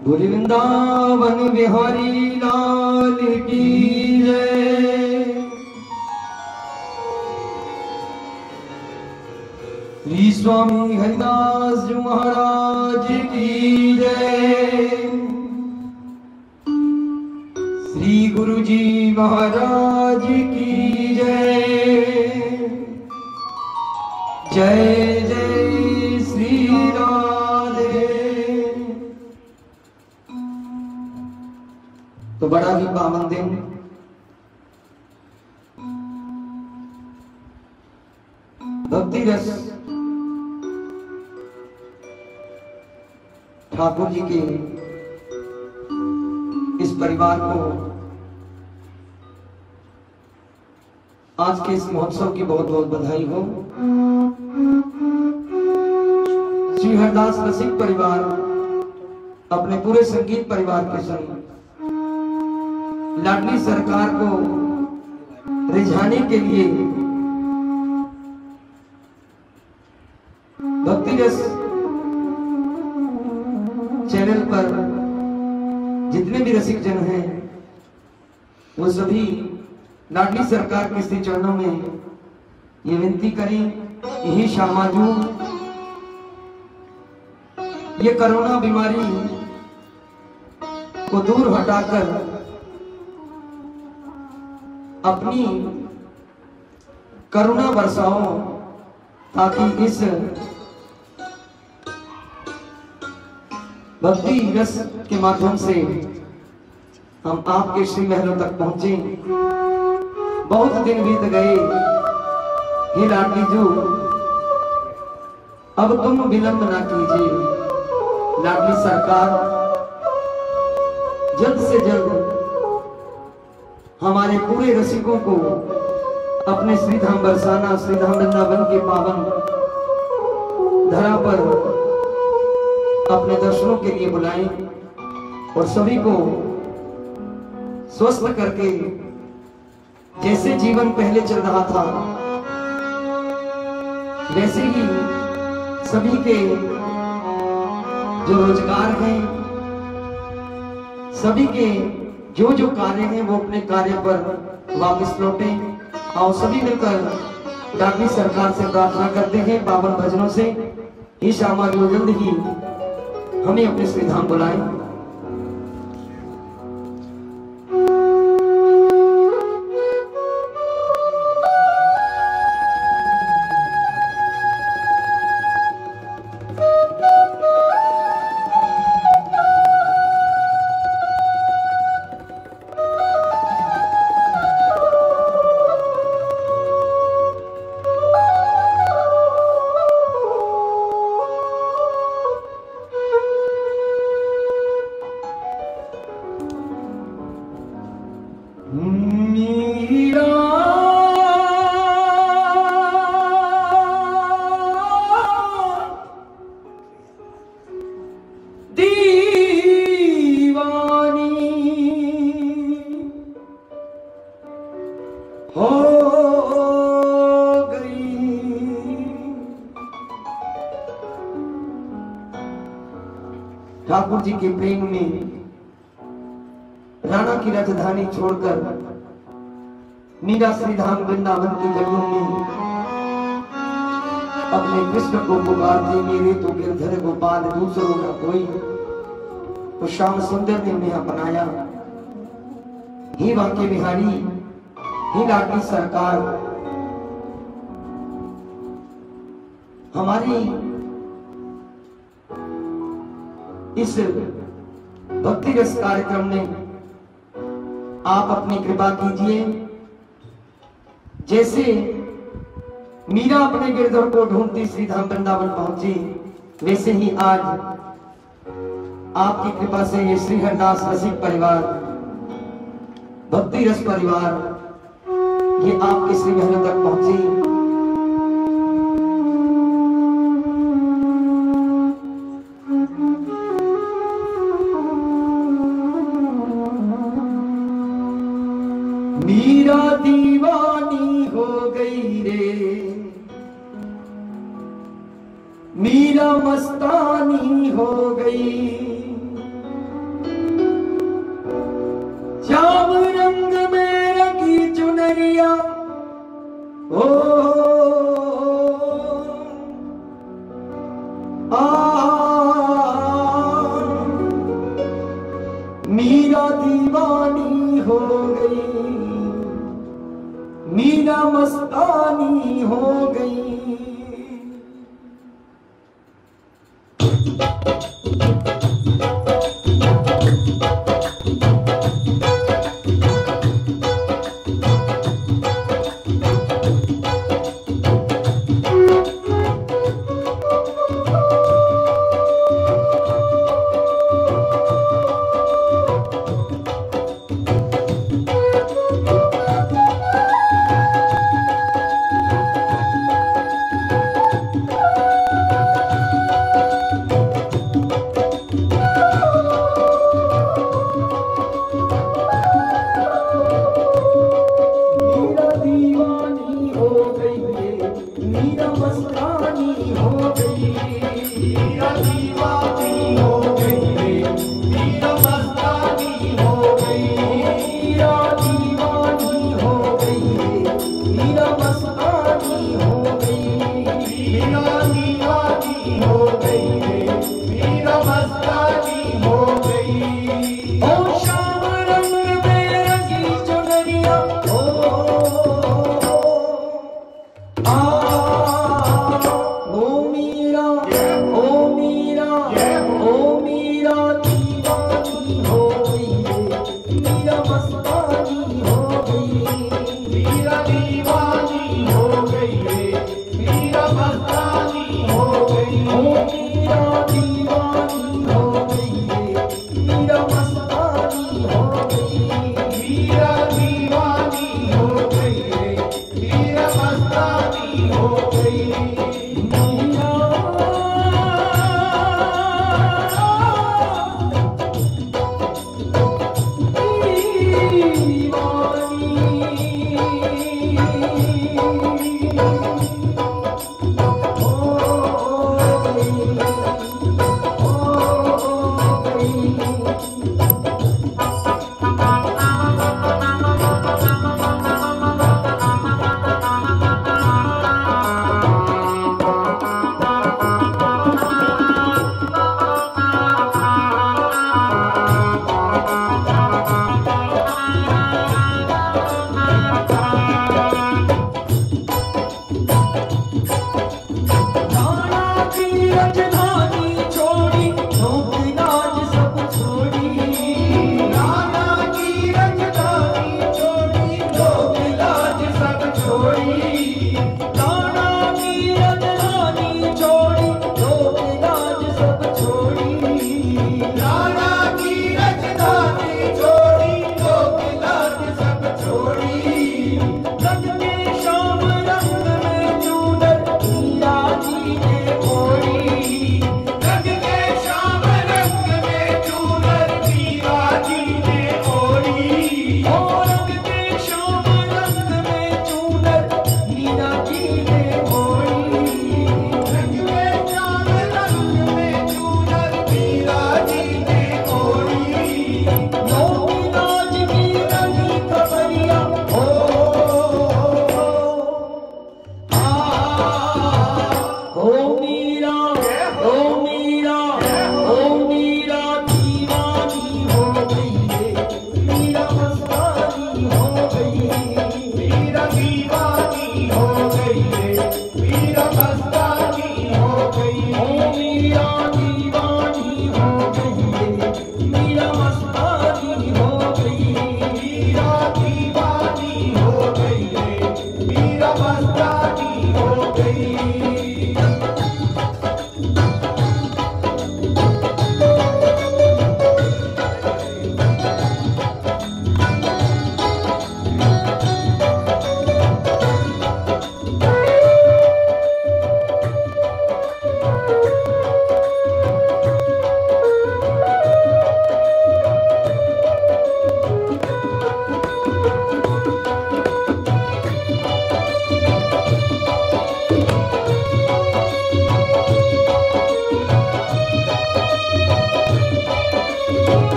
बोले वृंदावन बिहारी लाल की जय। श्री स्वामी हरिदास जी महाराज की जय। श्री गुरु जी महाराज की जय। जय जय श्री राधे। तो बड़ा ही पावन दिन भक्ति रस ठाकुर जी के इस परिवार को आज के इस महोत्सव की बहुत बहुत बधाई हो। श्री हरदास रसिक परिवार अपने पूरे संगीत परिवार के संग लाडली सरकार को रिझाने के लिए भक्ति रस चैनल पर जितने भी रसिक जन हैं वो सभी लाडली सरकार के श्री चरणों में ये विनती करें, यही शामाजू ये कोरोना बीमारी को दूर हटाकर अपनी करुणा बरसाओ, ताकि इस भक्ति रस के माध्यम से हम आपके श्री महलों तक पहुंचे। बहुत दिन बीत गए, हे लाडली जू अब तुम विलंब ना कीजिए। लाडली सरकार जल्द से जल्द हमारे पूरे रसिकों को अपने श्रीधाम बरसाना, श्रीधाम वृंदावन के पावन धरा पर अपने दर्शनों के लिए बुलाएं और सभी को स्वस्थ करके जैसे जीवन पहले चल रहा था वैसे ही सभी के जो रोजगार हैं, सभी के जो जो कार्य हैं वो अपने कार्य पर वापस लौटे। और सभी मिलकर लाडली सरकार से प्रार्थना करते हैं पावन भजनों से, ही श्यामा जो जल्द ही हमें अपने श्रीधाम बुलाएं। ठाकुर जी के प्रेम में राणा की राजधानी छोड़कर मीरा श्रीधाम वृंदावन की गलियों में अपने कृष्ण को पुकारते, मेरे तो गिरधर गोपाल दूसरों न कोई। तो श्याम सुंदर ने उन्हें अपनाया। ही वाक्य बिहारी, ही लाडली सरकार हमारी इस भक्ति रस कार्यक्रम में आप अपनी कृपा कीजिए। जैसे मीरा अपने गिरधर को ढूंढती श्रीधाम वृंदावन पहुंची, वैसे ही आज आपकी कृपा से ये श्री हरदास रसिक परिवार, भक्ति रस परिवार, ये आपके श्री महलों तक पहुंची। मीरा दीवानी हो गई रे, मीरा मस्तानी हो गई, मस्तानी हो गई।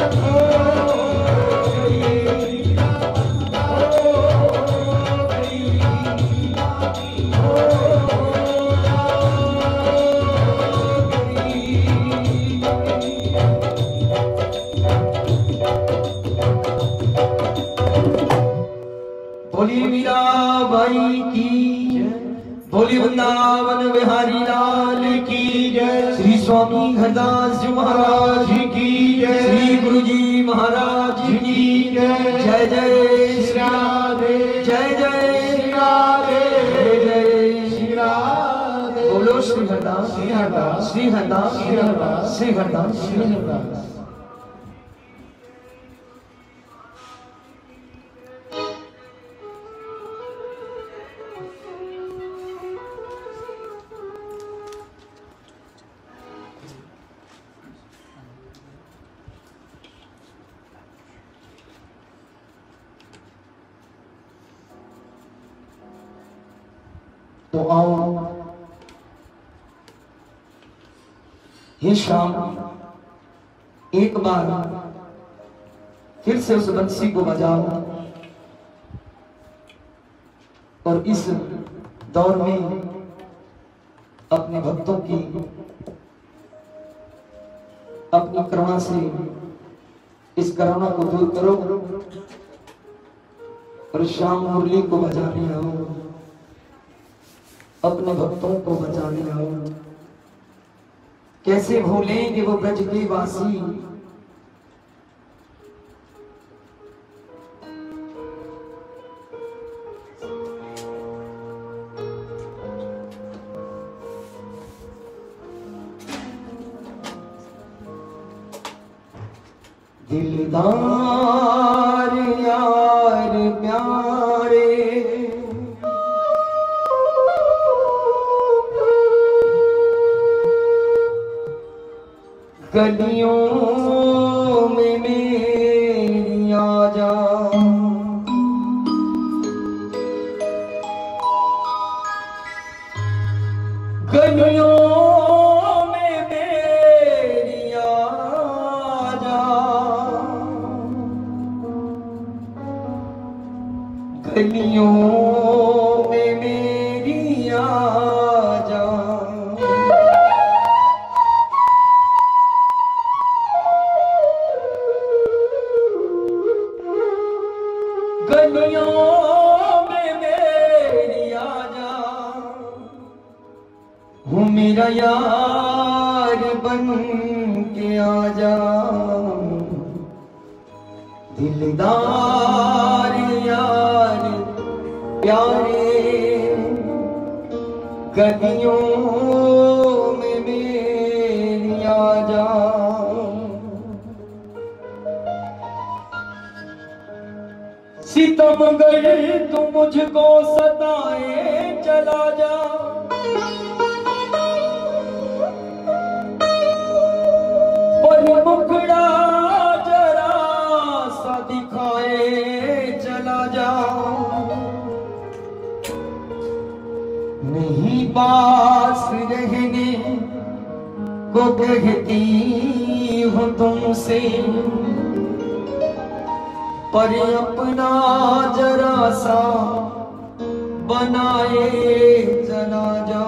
बोली मीराबाई की, बोली वृंदावन बिहारी लाल की जय। श्री स्वामी हरदास जी महाराज की जय। श्री गुरु जी महाराज की जय। जय जय श्री राधे, जय जय श्री राधे, जय श्री राधे। बोलो श्री हरदास, श्री हरदास, श्री हरदास, श्री हरदास, श्री हरदास, श्री हरदास। तो आओ ये शाम एक बार फिर से उस बंसी को बजाओ और इस दौर में अपने भक्तों की अपनी करुणा से इस करुणा को दूर करो और शाम मुरली को बजाने आओ, अपने भक्तों को बचाने आओ। कैसे भूलेंगे वो ब्रज के वासी, दिलदार यार प्यारे गलियों में मेरी आजा, गलियों में मेरी आजा, गलियों में मेरी आजा। गलियों में मेरी आजा, हूँ मेरा यार बन के आजा, दिलदार यार प्यारे गलियों में मेरी आजा। सितमगर तू मुझको सताए चला जा, पर मुखड़ा जरा सा दिखाए चला जा। नहीं पास रहने को कहती हूँ तुमसे, पर अपना जरा सा बनाए चला जा,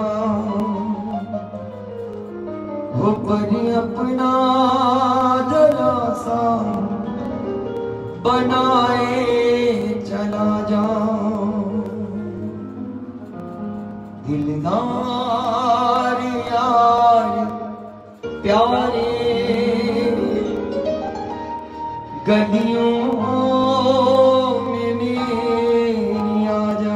वो पर अपना जरा सा बनाए चला जा। दिलदार यार प्यारे गलियों में मेरी आजा।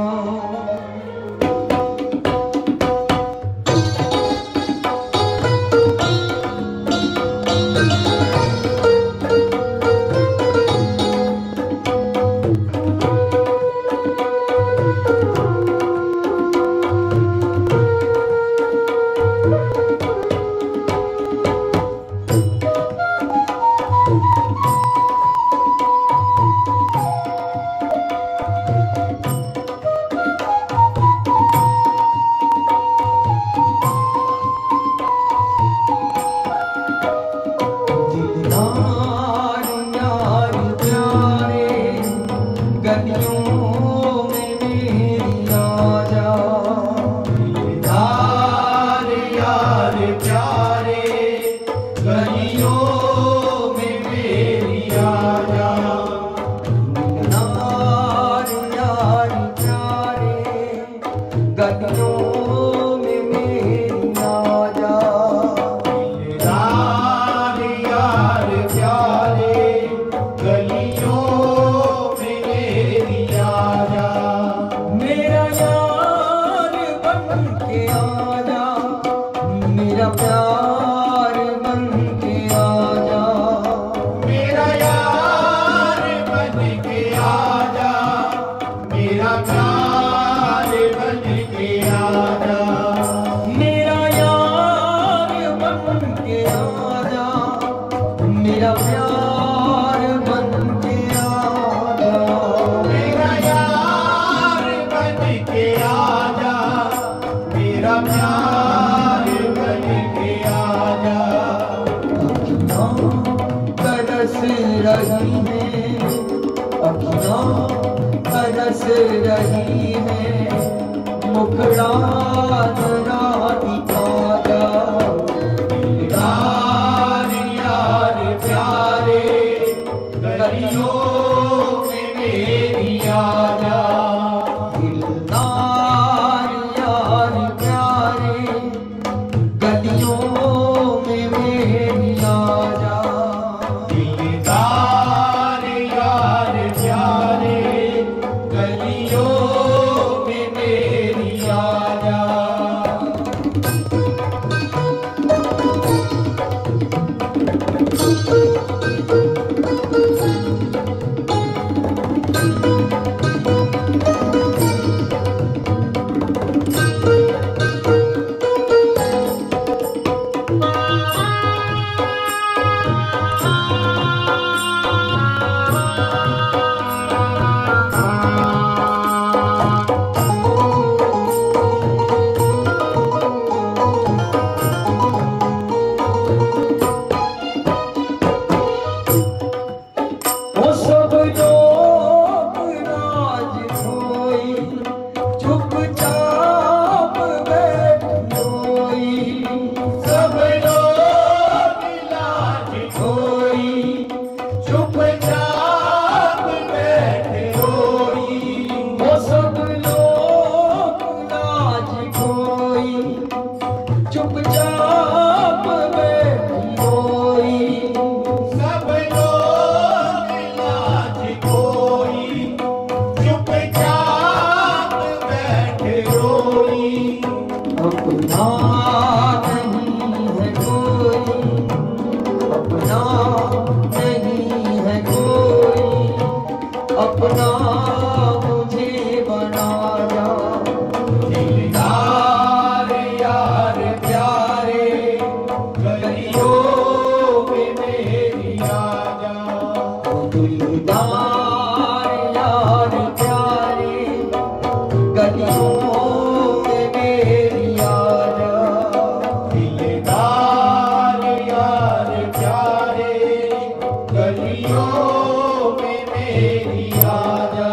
रही है, अखियां तरस रही है, मुखड़ा जरा दिखा जा। यार यार प्यारे गलियों में मेरी आजा, दिलदार यार प्यारे गलियों में मेरी आजा। दिलदार यार प्यारे गलियों में मेरी आजा। अपना मुझे बना जा। दिलदार यार प्यारे गलियों में मेरी आजा। दिलदार यार प्यारे गलियों में मेरी आजा। दिलदार यार प्यारे गलियों में मेरी आजा।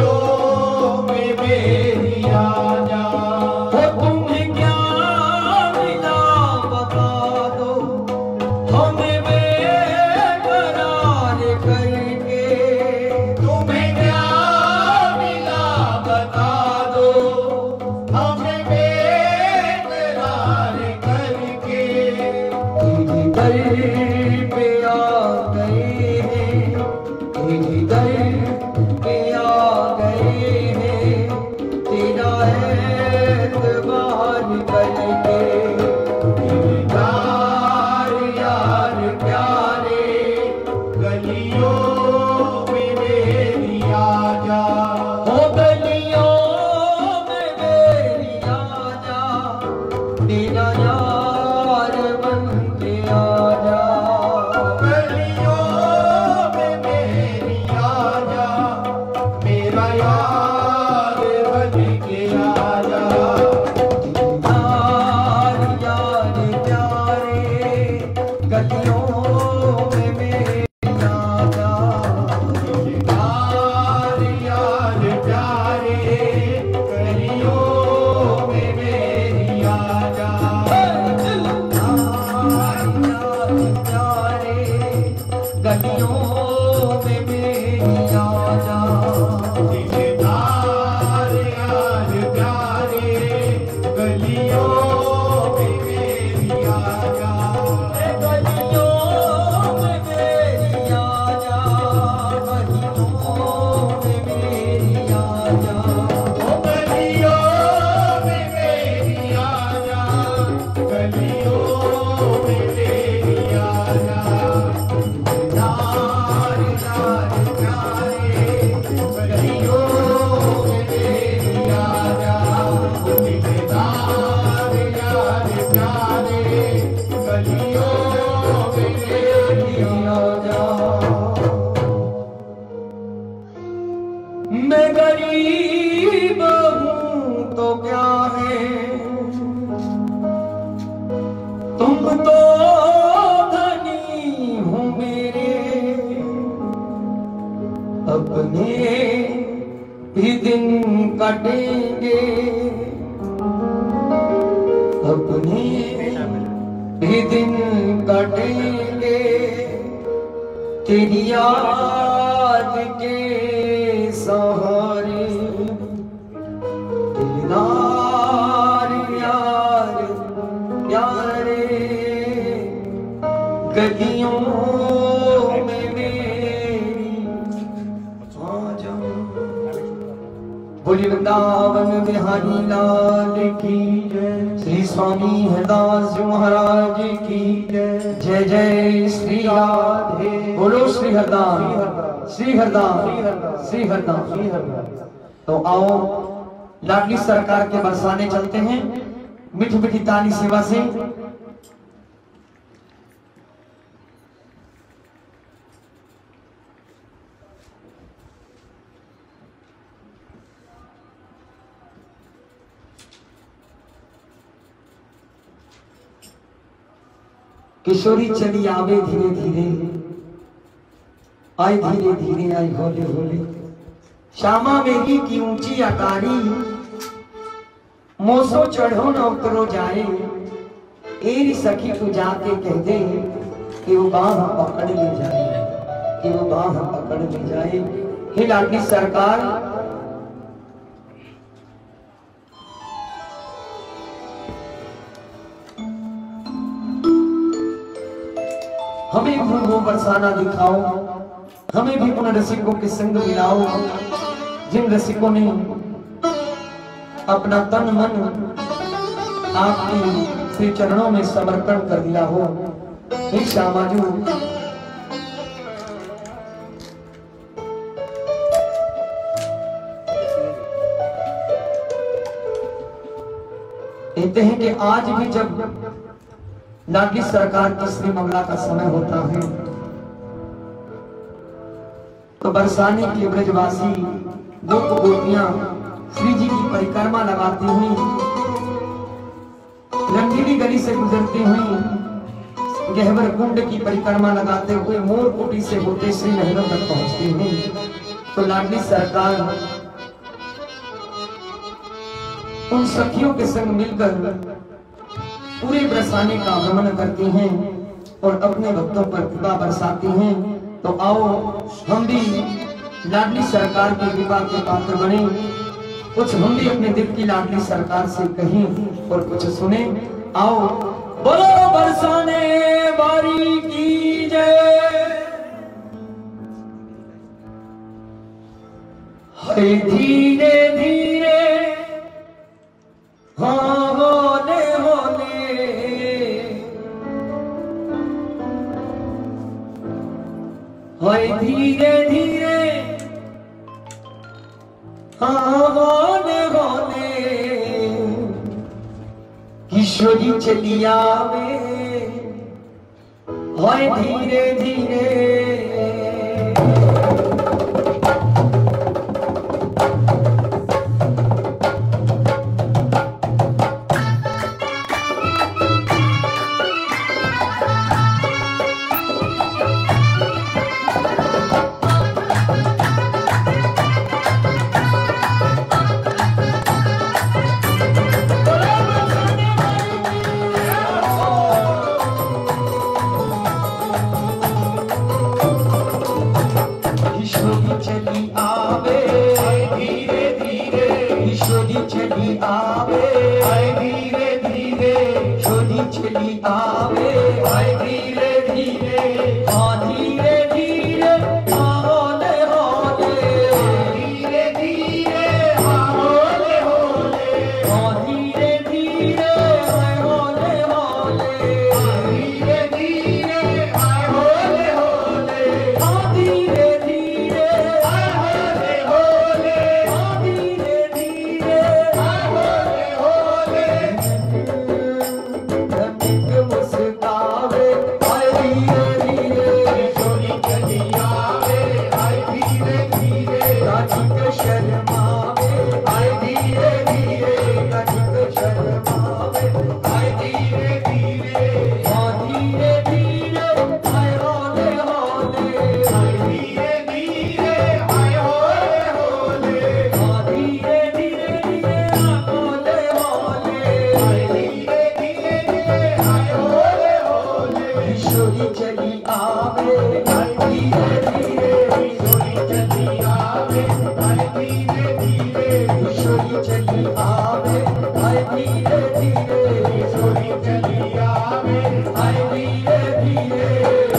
में मेरी आजा। तुम्हें क्या मिला बता दो, हमें बेकरार करके। तुम्हें क्या मिला बता दो, हमें बेकरार करके। तेरी दर पे आ गए हैं, तेरी दर पे आ गए हैं, तेरा एतबार करके। यार यार प्यारे, गलियों में मेरी आजा। ओ गलियों में मेरी आजा, तेरा यार बन के आजा। गलियों में मेरी आजा, मेरा यार बन के आजा। यार यार प्यारे, गलियों में मेरी आजा। यार यार प्यारे, गलियों में मेरी आजा। यार यार प्यारे, गलियों में मेरी आजा। यार यार प्यारे, गलियों में मेरी आजा। गलियों में मेरी आजा, गलियों में मेरी आजा। गलियों में मेरी आजा, गलियों में मेरी आजा। यार यार प्यारे, गलियों में मेरी आजा। यार यार प्यारे, गलियों में मेरी आजा। मैं गरीब हूँ तो क्या है, तुम तो धनी हो मेरे। अपने भी दिन कटेंगे, अपने भी दिन कटेंगे, तेरी याद के सहारे। यार यार प्यारे, गलियों में मेरी आजा। बोली वृंदावन बिहारी लाल की जय, श्री स्वामी हरदास जी महाराज की जय। जय जय श्री राधे, बोलो श्री हरदास, श्री हरदास, श्री हरदास। तो आओ लाडली सरकार के बरसाने चलते हैं मीठी मीठी ताली सेवा से। किशोरी चली आवे धीरे धीरे, आई धीरे धीरे आई होले होले। श्यामा मेरी की ऊंची अटारी, मोसो चढ़ो न उतरो जाए। एरी सखी तू जाके कह दे कि वो बाह पकड़ ले जाए, कि वो बाह पकड़ ले जाए। हे लाडली सरकार, हमें भी वो बरसाना दिखाओ, हमें भी उन रसिकों के संग मिलाओ जिन रसिकों ने अपना तन मन आपके श्री चरणों में समर्पण कर दिया हो। हे श्यामाजू, कहते हैं कि आज भी जब लाडली सरकार की श्री मंगला का समय होता है तो बरसाने के ब्रजवासी दो गोपियां श्री जी की परिक्रमा लगाती हुई रंगीली गली से गुजरती हुई गहवर कुंड की परिक्रमा लगाते हुए मोर कुटी से होते श्री महलों तक पहुंचती हुई तो लाडली सरकार उन सखियों के संग मिलकर पूरे बरसाने का भ्रमण करती हैं और अपने भक्तों पर कृपा बरसाती हैं। तो आओ हम भी लाडली सरकार की कृपा के पात्र बने, कुछ हम भी अपने दिल की लाडली सरकार से कहें और कुछ सुने। आओ बोलो बरसाने बारी की जय। हाय धीरे धीरे हाँ होले होले, हाय धीरे धीरे हाँ होले होले, किशोरी चली आवे हाय धीरे धीरे। चली आवे हाय धीरे धीरे, छोरी चली आवे हाय धीरे धीरे, हाँ धीरे धीरे हाँ होले होले, धीरे धीरे हाँ होले होले, हाँ धीरे धीरे हाय होले होले, धीरे धीरे हाय होले होले, हाँ धीरे धीरे हाय होले होले, हाँ धीरे धीरे मुस्कावे हाय धीरे धीरे, छोरी चली आवे हाय धीरे धीरे, राधिक शर्मावे हाय धीरे धीरे, राधिक शर्मावे हाय धीरे धीरे, हाँ धीरे धीरे हाय होले होले, हाय धीरे धीरे हाय होले होले, हाँ धीरे धीरे हाय होले होले, हाय धीरे धीरे हाय होले होले, किशोरी चली आवे हाय धीरे धीरे, किशोरी चली आवे हाय धीरे धीरे, किशोरी चली आवे हाय धीरे धीरे, किशोरी चली आवे हाय धीरे धीरे।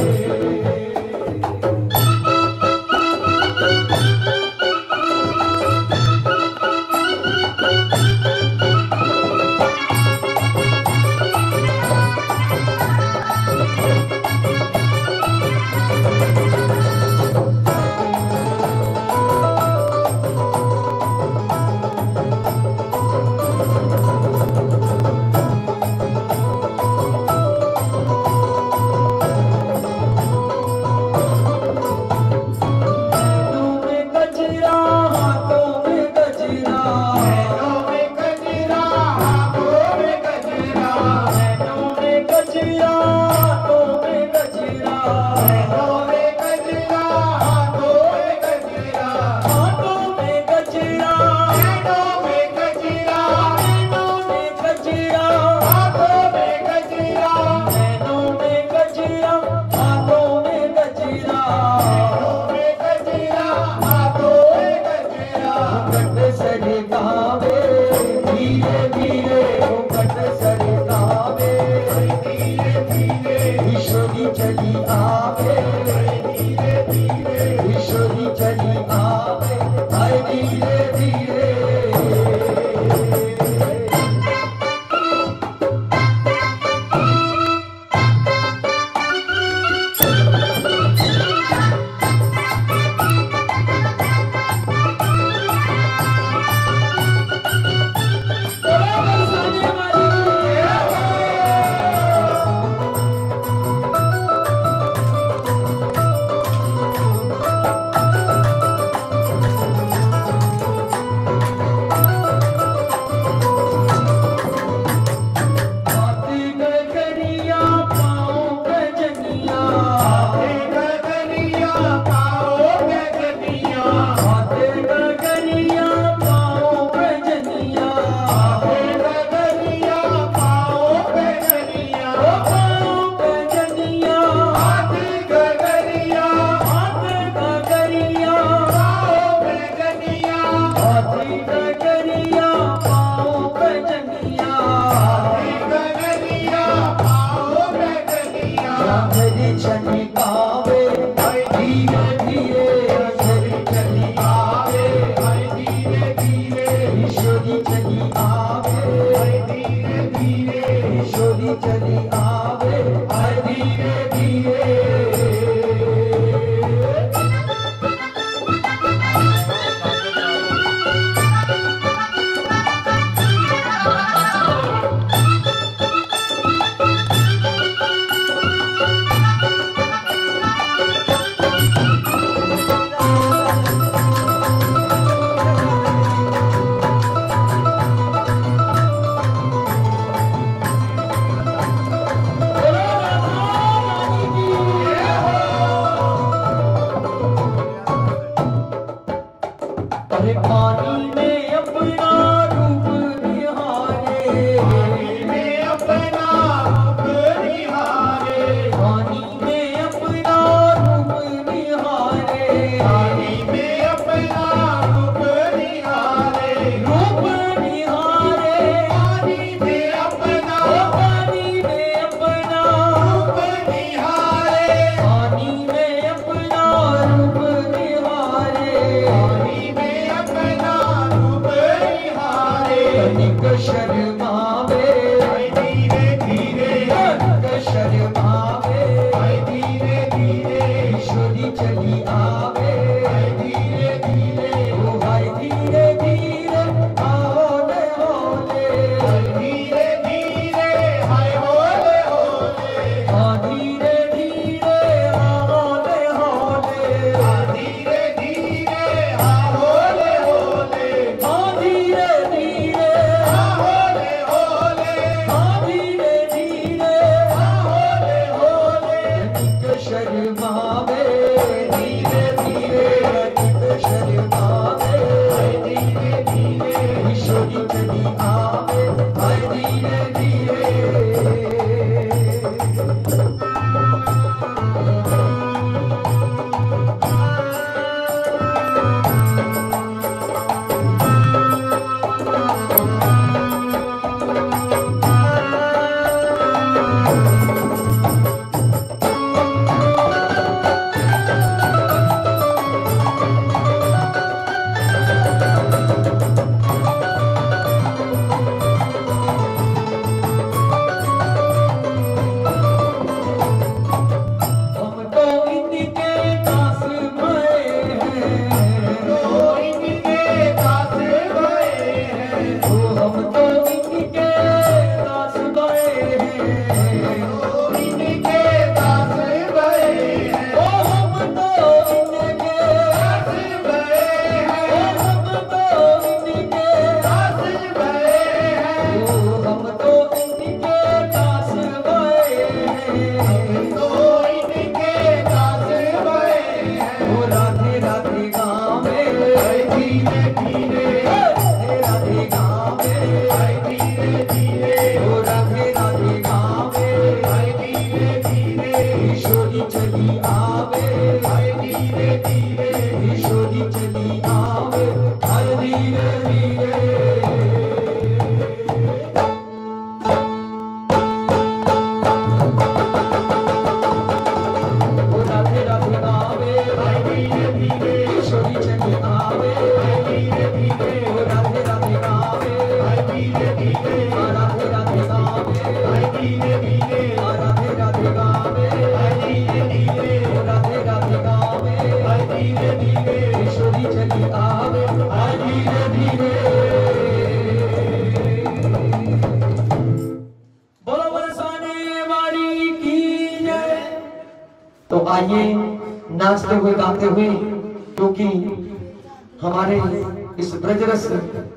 चली आवे धीरे धीरे, किशोरी चली आवे हाय धीरे धीरे। यशोदी चली आवे धीरे धीरे, यशोदी चली आवे धीरे धीरे। पानी में अपना रूप निहारे, पानी में अपना रूप निहारे, पानी में अपना रूप निहारे, पानी में अपना रूप निहारे, रूप निहारे, पानी में अपना पानी में अपना रूप निहारे, पानी में अपना रूप निहारे, पानी में अपना रूप निहारे। तनिक शर्मावे धीरे धीरे, तनिक शर्मावे धीरे धीरे, यशोदी चली आवे धीरे धीरे, ओ भाई धीरे धीरे होले होले, धीरे धीरे, हाय होले होले, धीरे धीरे होले होले, धीरे धीरे, हा होले होले, धीरे धीरे होले होले, धीरे धीरे होले होले, तनिक शर्मावे धीरे धीरे, तनिक शर्मावे धीरे धीरे, यशोदी चली आवे धीरे धीरे। हम तो इनके दास भये हैं, तो इनके दास भये हैं, ओ हम तो इनके दास भये हैं, तो इनके दास भये हैं, ओ हम तो इनके दास भये हैं, हम तो इनके दास भये हैं, ओ हम तो इनके दास भये हैं, तो इनके दास भये हैं। ओ राधे राधे गावे धीरे धीरे, राधे राधे गावे धीरे धीरे, ओ राधे राधे गावे धीरे धीरे, यशोदी चली आवे धीरे धीरे, यशोदी चली आवे धीरे धीरे। ओ राधे राधे गावे धीरे धीरे, यशोदी चली आवे धीरे धीरे, ओ राधे राधे गावे धीरे धीरे, राधे राधे गावे धीरे धीरे, राधे राधे गावे धीरे धीरे, ओ राधे राधे गावे धीरे धीरे, यशोदी चली आवे धीरे धीरे। बोलो बरसाने वाली की जय। तो आइए नाचते हुए गाते हुए, क्योंकि हमारे इस ब्रज रस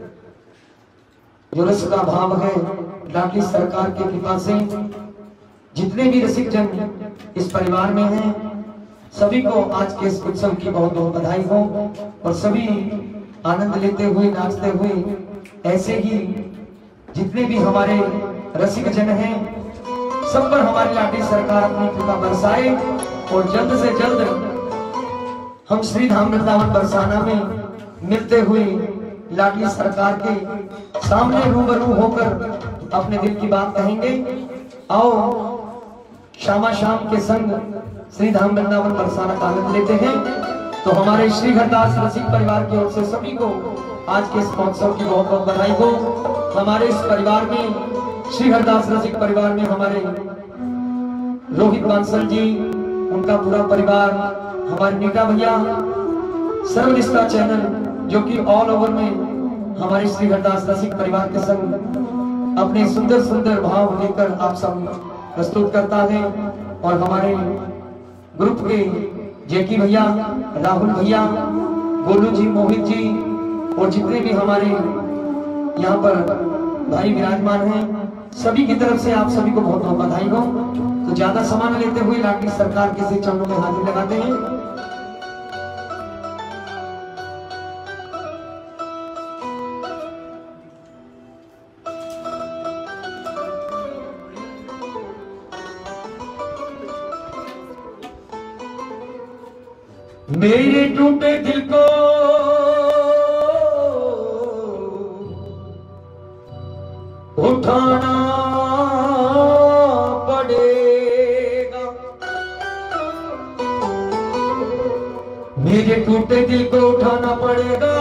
जो रस का भाव है, लाडली सरकार की कृपा से जितने भी रसिक जन इस परिवार में हैं, सभी को आज के इस उत्सव की बहुत बहुत बधाई हो, और सभी आनंद लेते हुए नाचते हुए ऐसे ही जितने भी हमारे रसिक जन हैं, सब पर हमारी लाडली सरकार अपनी कृपा बरसाए, और जल्द से जल्द हम श्री धाम वृंदावन बरसाना में मिलते हुए लाडली सरकार के सामने रूबरू होकर अपने दिल की बात कहेंगे। आओ श्यामा श्याम के संग श्री धाम वृंदावन बरसाना का आनंद लेते हैं। तो हमारे श्री घरदास रसिक परिवार की ओर से सभी को आज के इस महोत्सव की बहुत बहुत बधाई हो। हमारे इस परिवार में, श्री हरदास रसिक परिवार में हमारे रोहित बांसल जी, उनका पूरा परिवार, हमारे नीता भैया, सर्वनिष्ठा चैनल जो कि ऑल ओवर में हमारे श्री हरदास रसिक परिवार के संग अपने सुंदर सुंदर भाव लेकर आप सब प्रस्तुत करता है। और हमारे ग्रुप के जेकी भैया, राहुल भैया, गोलू जी, मोहित जी और जितने भी हमारे यहाँ पर भाई विराजमान हैं, सभी की तरफ से आप सभी को बहुत बहुत बधाई हो। तो ज्यादा समय न लेते हुए लाडली सरकार के से चरणों में हाजिर लगाते हैं। मेरे टूटे दिल को उठाना पड़ेगा, मेरे टूटे दिल को उठाना पड़ेगा,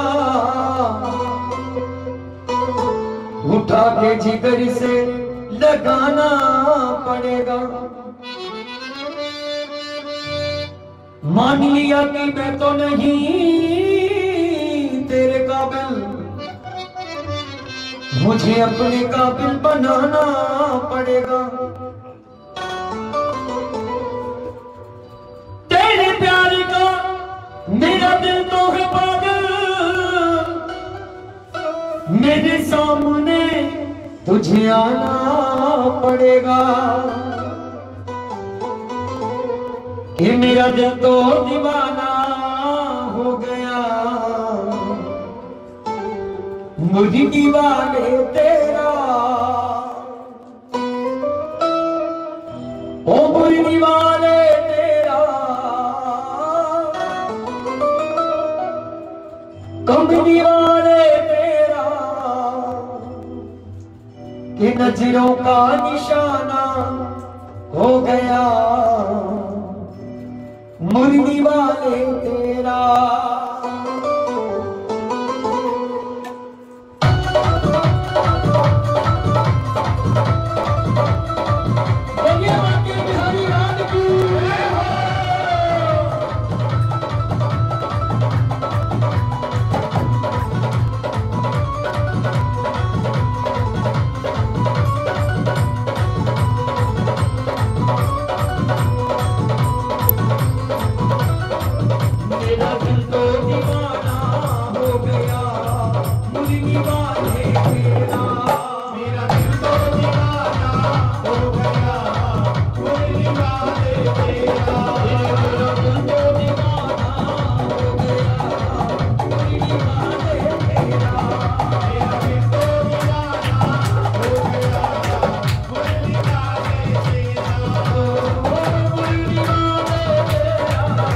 उठा के जिगर से लगाना पड़ेगा। मान लिया कि मैं तो नहीं तेरे काबिल, मुझे अपने काबिल बनाना पड़ेगा। तेरे प्यार का मेरा दिल तो है पागल, मेरे सामने तुझे आना पड़ेगा। कि मेरा दिल तो दीवाना हो गया, मुझे दीवाने तेरा, ओ मुझे दीवाने तेरा, कम दीवाने तेरा, कि नजरों का निशाना हो गया, मुर्गी वाले तेरा। बिहारी राज की मेरा दिल तो दीवाना हो गया, मुर्गी वाले तेरा। मेरा दिल तो दीवाना हो गया, मुर्गी वाले तेरा। मेरा दिल तो दीवाना हो गया, मुर्गी वाले तेरा। मेरा दिल तो दीवाना हो गया, मुर्गी वाले तेरा। मुर्गी वाले तेरा,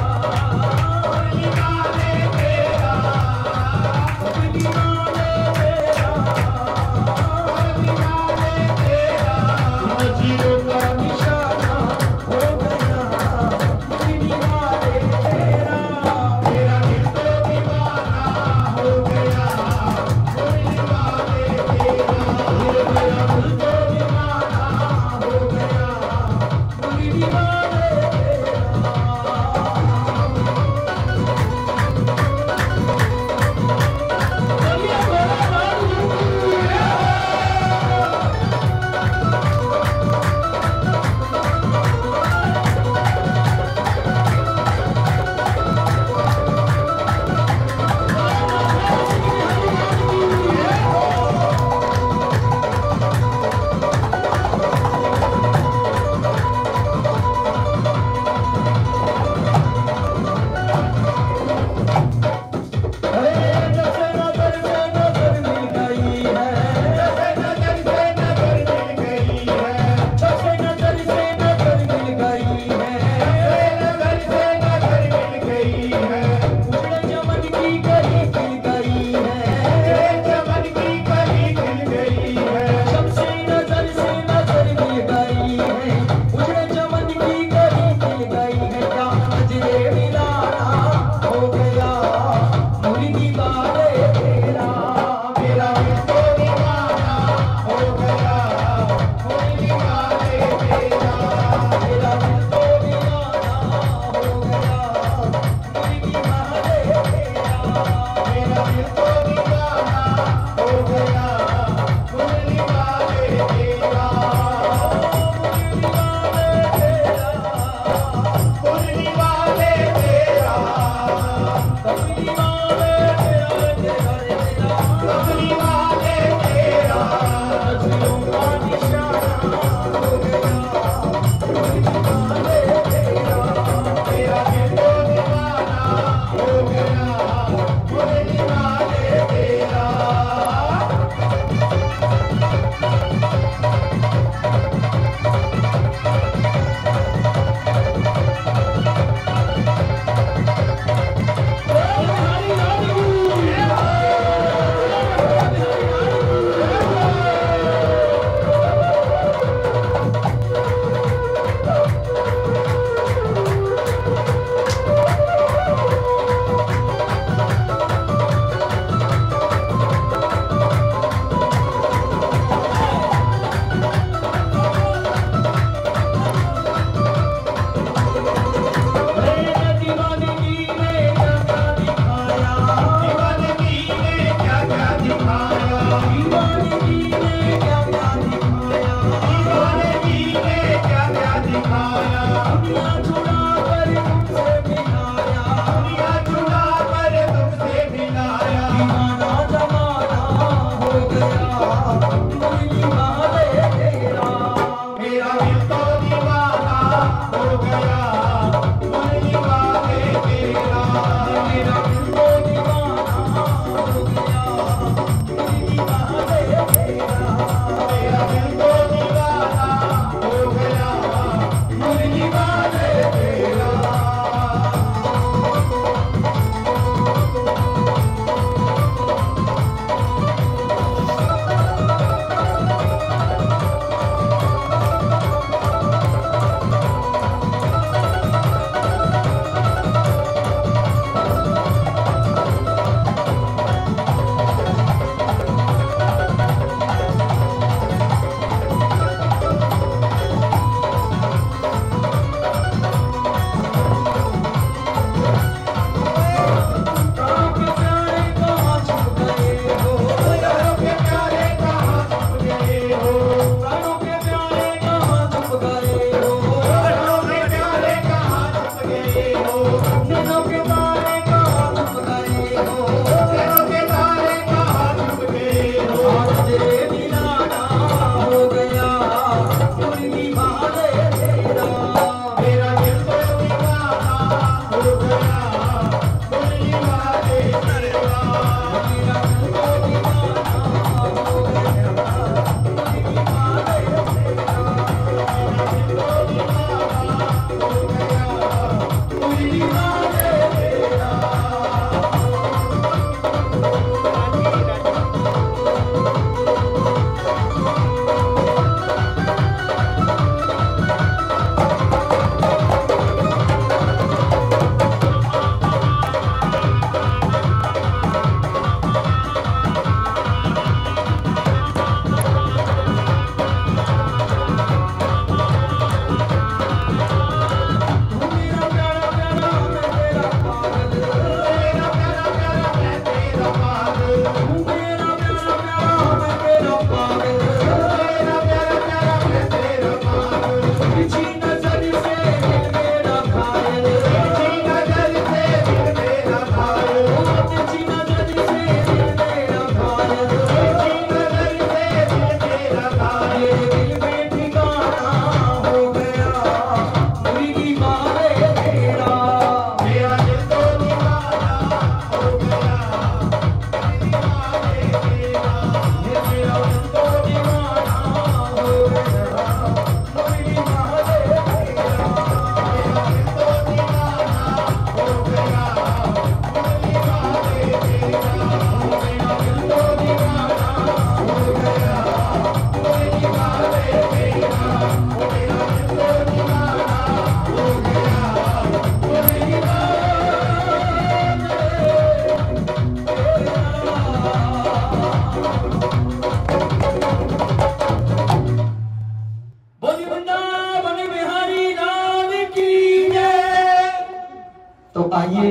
आइए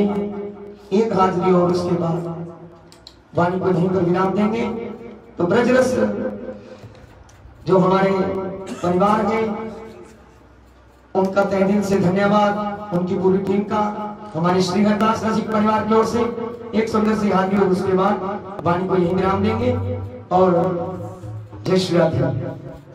एक हाजिरी और उसके बाद वाणी को यहीं पर विराम देंगे। तो ब्रजरस जो हमारे परिवार के, उनका तहे दिल से धन्यवाद, उनकी पूरी टीम का, हमारे श्री हरदास रसिक परिवार की ओर से एक सुंदर सी हाजिरी और उसके बाद वाणी को यहीं विराम देंगे। और जय श्री राधे।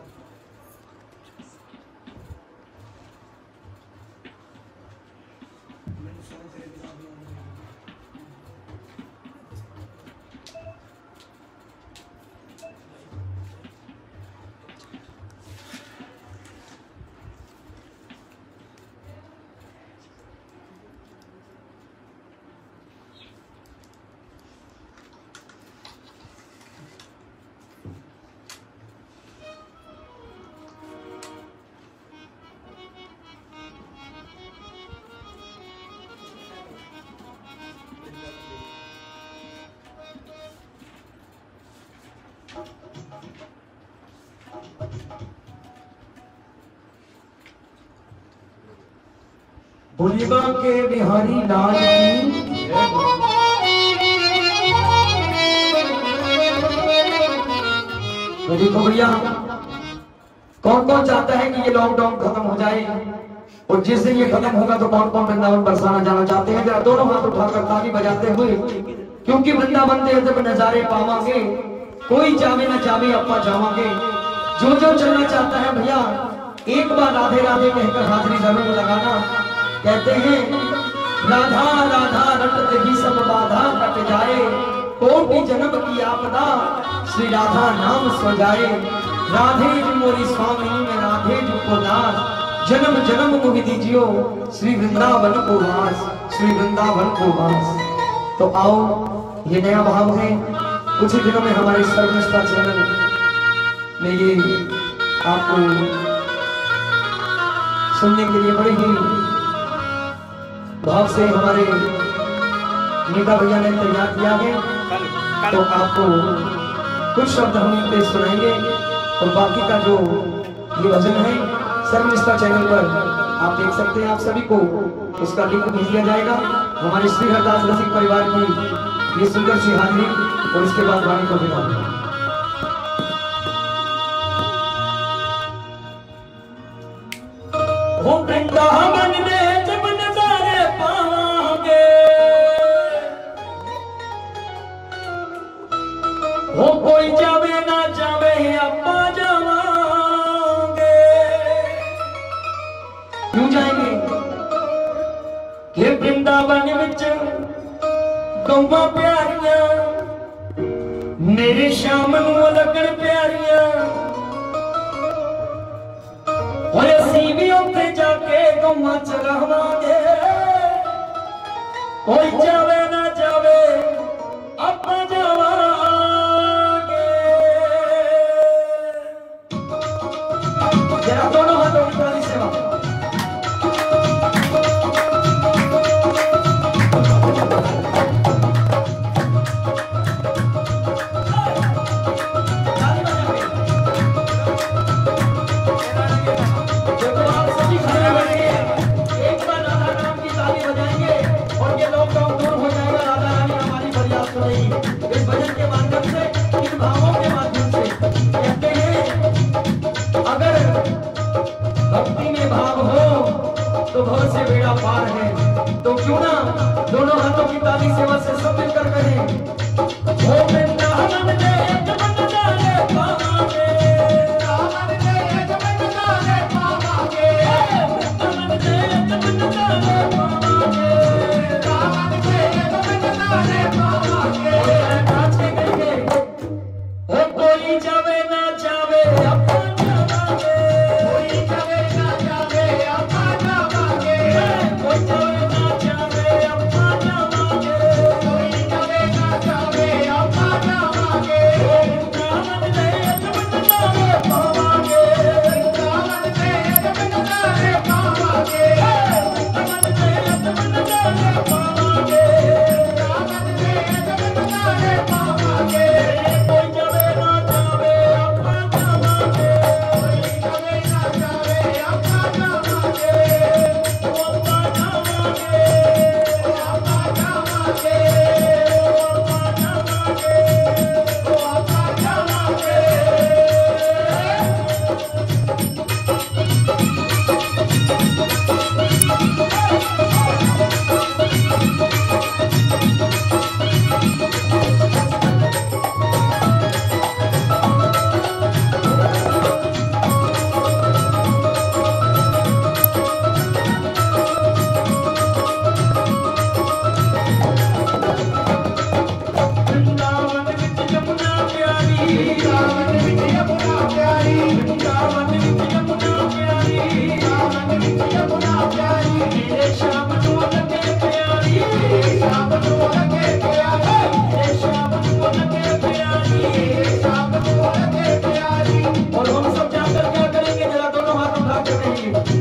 बोलिबा के बिहारी लाल की। तो देखो भैया, कौन कौन चाहता है कि ये लॉकडाउन खत्म हो जाए, और जिस दिन ये खत्म होगा तो कौन कौन वृंदावन बरसाना जाना चाहते हैं? जरा दोनों हाथ उठाकर ताली बजाते हुए, क्योंकि वृंदावन दे जब नजारे पावांगे कोई जावे ना जावे अपा जावांगे। जो चलना चाहता है भैया एक बार राधे राधे कहकर हाजरी जरूर लगाना। कहते हैं राधा राधा रटते ही सब बाधा कट जाए, कोटि जन्म की आपदा श्री राधा नाम सो जाए। राधे जी मोरी स्वामी में राधे जी को दास, जन्म जन्म मुहि दीजियो श्री वृंदावन को वास, श्री वृंदावन को वास। तो आओ ये नया भाव है, कुछ ही दिनों में हमारे सर्वनिष्ठा चैनल में ये आपको सुनने के लिए बड़े ही भाव से हमारे नीता भैया ने तैयार किया है। तो आपको कुछ शब्द हम इन पे सुनाएंगे और बाकी का जो ये भजन है सर्वनिष्ठा चैनल पर आप देख सकते हैं। आप सभी को उसका लिंक भेज दिया जाएगा। हमारे श्री हरदास रसिक परिवार की ये सुंदर सी हाजिरी और इसके बाद वाणी को विदा। वृंदावन में जब नजारे पावांगे, वो कोई जावे ना जावे अपा जावांगे। क्यों जाएंगे कि वृंदावन विच गौवा प्यारियां मेरे श्याम नूं लगन प्यारियां, और असीं भी उत्थे जाके गौवा च रहांगे। कोई जावे ना जावे अपा जावांगे। जरा दोनों हाथों की ताली सेवा। इस भजन के माध्यम से, इन भावों के माध्यम से कहते हैं अगर भक्ति में भाव हो तो भव से बेड़ा पार है। तो क्यों ना दोनों हाथों की ताली सेवा से सब मिलकर कहें ओ वृंदावन में जब नजारे पावांगे, वृंदावन में जब नजारे पावांगे, वृंदावन में जब नजारे पावांगे, वृंदावन में जब नजारे पावांगे। कोई जावे ना जावे अपा जावांगे, कोई जावे ना जावे अपा जावांगे, कोई जावे ना जावे अपा जावांगे, कोई जावे ना जावे अपा जावांगे। वृंदावन में जब नजारे पावांगे, वृंदावन में जब नजारे पावांगे, वृंदावन में जब नजारे पावांगे, वृंदावन में जब नजारे पावांगे। कोई जावे ना जावे अपा जावांगे, कोई जावे ना जावे अपा जावांगे, अपा जावांगे, अपा जावांगे, अपा जावांगे। वृंदावन विच यमुना प्यारी, वृंदावन विच यमुना प्यारी, वृंदावन विच यमुना प्यारी, वृंदावन विच यमुना प्यारी। मेरे श्याम नूं लगे प्यारी, मेरे श्याम नूं लगे प्यारी, मेरे श्याम नूं लगे प्यारी, मेरे श्याम नूं लगे प्यारी। और हम सब जाकर क्या करेंगे, जरा दोनों हाथ उठा के कहेंगे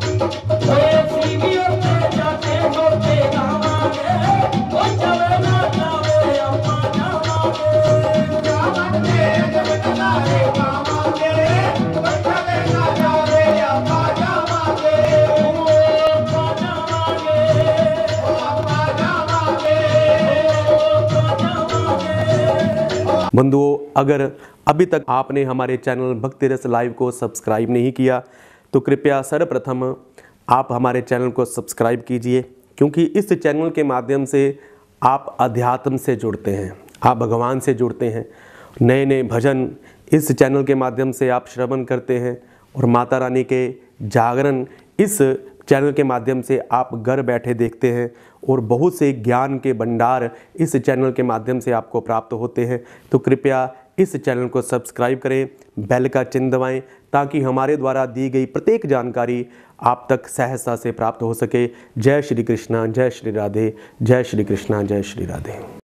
जाते होते गावांगे, ओ जावे ना जावे अपा जावांगे। वृंदावन में जब नजारे पावांगे, ओ जावे ना जावे अपा जावांगे, अपा जावांगे, अपा जावांगे, अपा जावांगे। बंधुओं, अगर अभी तक आपने हमारे चैनल भक्ति रस लाइव को सब्सक्राइब नहीं किया तो कृपया सर्वप्रथम आप हमारे चैनल को सब्सक्राइब कीजिए, क्योंकि इस चैनल के माध्यम से आप अध्यात्म से जुड़ते हैं, आप भगवान से जुड़ते हैं नए नए भजन इस चैनल के माध्यम से आप श्रवण करते हैं और माता रानी के जागरण इस चैनल के माध्यम से आप घर बैठे देखते हैं और बहुत से ज्ञान के भंडार इस चैनल के माध्यम से आपको प्राप्त होते हैं। तो कृपया इस चैनल को सब्सक्राइब करें, बेल का चिन्ह दबाएं ताकि हमारे द्वारा दी गई प्रत्येक जानकारी आप तक सहजता से प्राप्त हो सके। जय श्री कृष्णा, जय श्री राधे, जय श्री कृष्णा, जय श्री राधे।